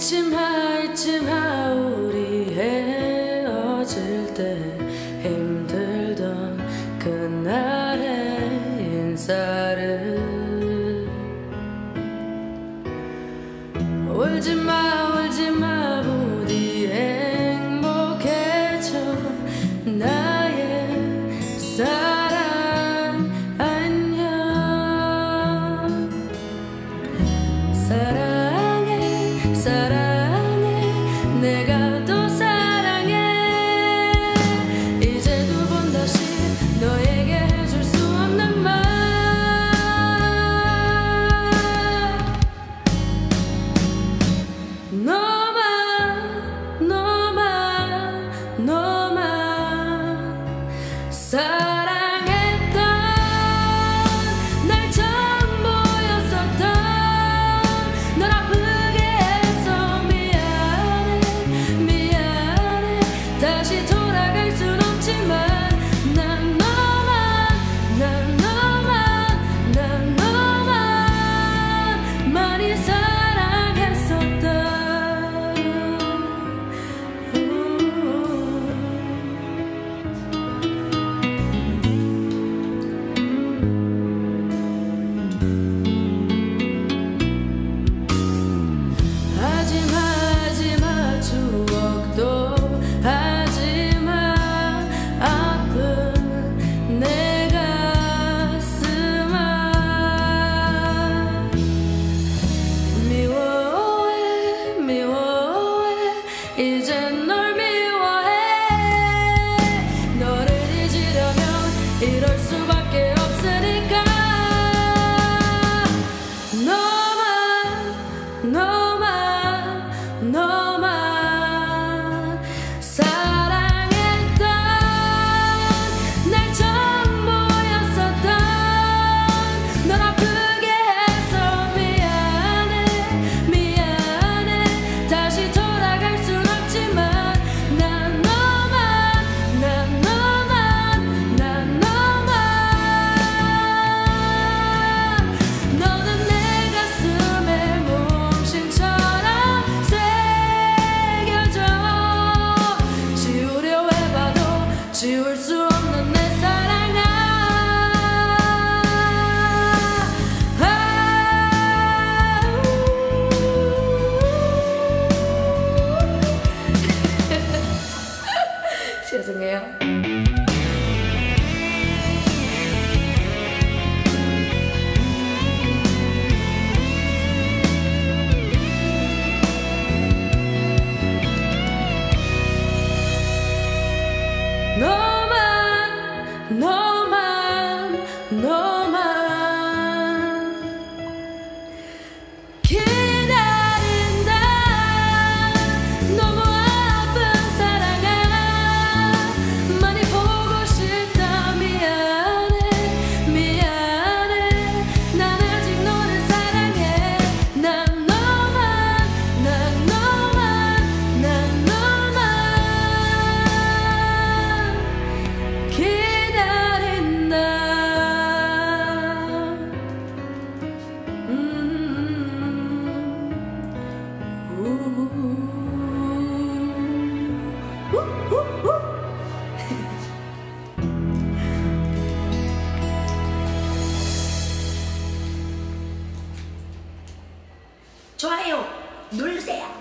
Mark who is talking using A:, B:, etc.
A: 잊지마 우리 헤어질 때 힘들던 그날의 인사를. 울지마 부디 행복해져 나의 사랑. 안녕. 사랑해 내가 또 사랑해. 이제 두 번 다시 너에게 해줄 수 없는 말. 너만 사랑했던 날 처음 보였었던 널 아프게 해서 미안해. 다시 돌아갈 순 없지만 난 너만 많이 사랑했었다. 하지마 추억도 하지마 아픈 내 가슴아. 미워해 이젠 널 미워해. 너를 잊으려면 이럴 수밖에 없으니까. 너만 사랑했던 날 처음 보였었던 널 아프게 해서 미안해. 다시 돌아갈 순 없지만 난 너만 너는 내 가슴에 몽심처럼 지울 수 없는 내 사랑아. 죄송해요. 너만 기다린다. 너무 아픈 사랑아. 많이 보고 싶다. 미안해. 난 아직 너를 사랑해. 난 너만 기다린다.
B: 좋아요 누르세요.